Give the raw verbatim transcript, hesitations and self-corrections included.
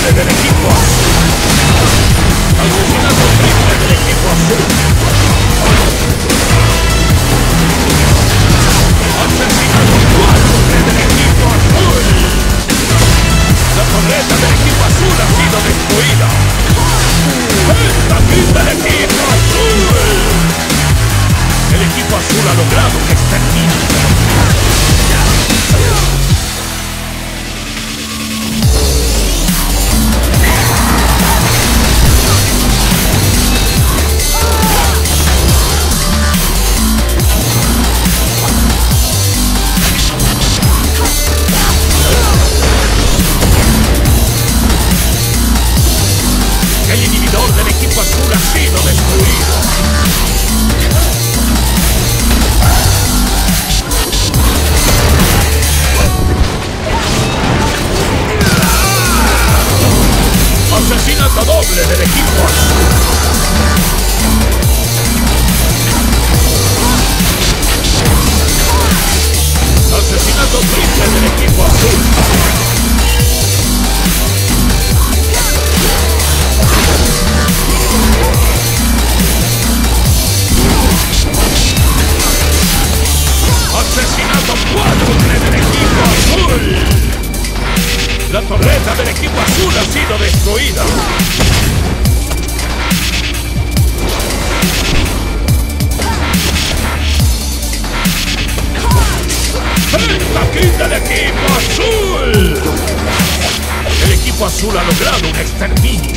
doble del equipo azul. Asesinato triple del equipo azul. Asesinato cuádruple del equipo azul. La torreta del equipo azul ha sido destruida. ¡Esta quita del equipo azul! El equipo azul ha logrado un exterminio. El inhibidor del equipo azul ha sido destruido. Asesinato doble del equipo azul. Asesinato triple del equipo azul. Asesinato cuádruple del equipo azul. La torreta del equipo azul ha sido destruida. ¡Esta quita del equipo azul! El equipo azul ha logrado un exterminio.